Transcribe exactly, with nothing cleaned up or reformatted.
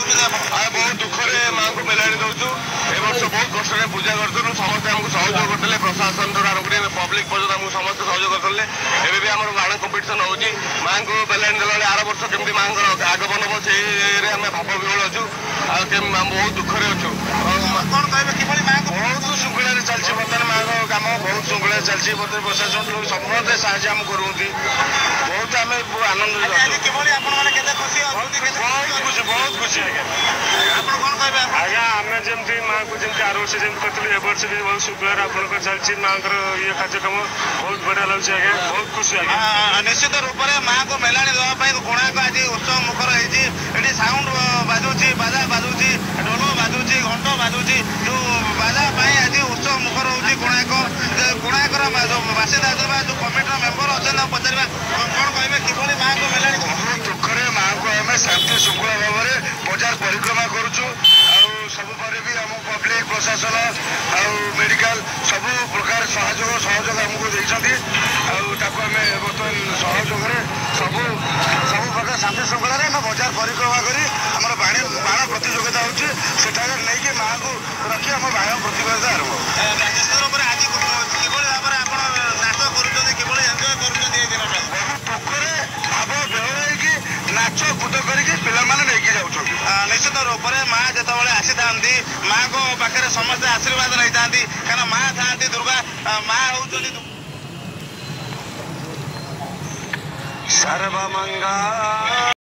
बहुत दुखरे माँ को मेलाणी दौचु ए वर्ष बहुत कष्ट पूजा करूँ समस्त आमको सहयोग करते प्रशासन आरम्भ कर पब्लिक पर्यटन आमको समस्त सहयोग करते एवं भी आम बाण कंपिटिशन होची माँ को मेलाणी देला आर वर्ष केमती माँ आगमन हम से भाव विहल अच्छु बहुत दुखरे अच्छु कौन कहे कि बहुत श्रृंखला चलती बर्तमान माँ कम बहुत श्रृंखला चलती प्रशासन लोग समस्त साहय आम कर बहुत आम आनंद बहुत खुशी बहुत खुशी आज्ञा आम जमी माँ को जमी आर वर्ष जमी करूँ ए वर्ष भी बहुत श्रृंखला आपंकर चलती माँ ये कार्यक्रम बहुत बढ़िया लगे आज्ञा बहुत खुशी आज्ञा निश्चित रूप से माँ को मेलाणी देवाई कोणार्क आज उत्सव मुखर होती साउंड बाजुची बाजा बाजुची ढोल बाजुची घंट बाजुची जो बाजा आज उत्सव मुखर होती कोणार्क कोणार्कर बासिंदा जो कमिटर मेम्बर अच्छा पचार कौन कहे किभली माँ को मेलाणी बहुत दुखरे माँ को आम शांति श्रृंखला भाव में बजार परिक्रमा करुचु सब भी आम पब्लिक प्रशासन मेडिकल सब प्रकार सहयोग सहयोग आमको देती आम बर्तमान सहयोग सब सब प्रकार शांति श्रृंखला आम बजार परिक्रमा कर बाण बाण प्रतियोगिता होटा नहीं माँ को रखी आम बाण प्रतियोगिता आरंभ आज किभली भाव में आप नाच कर दुखरे भाव बेहर नाच कूद करके निश्चित रूप से माँ जो आसी था माँ को पाखे समस्त आशीर्वाद नहीं था क्या माँ था दुर्गा माँ हूँ सर्वमंगल।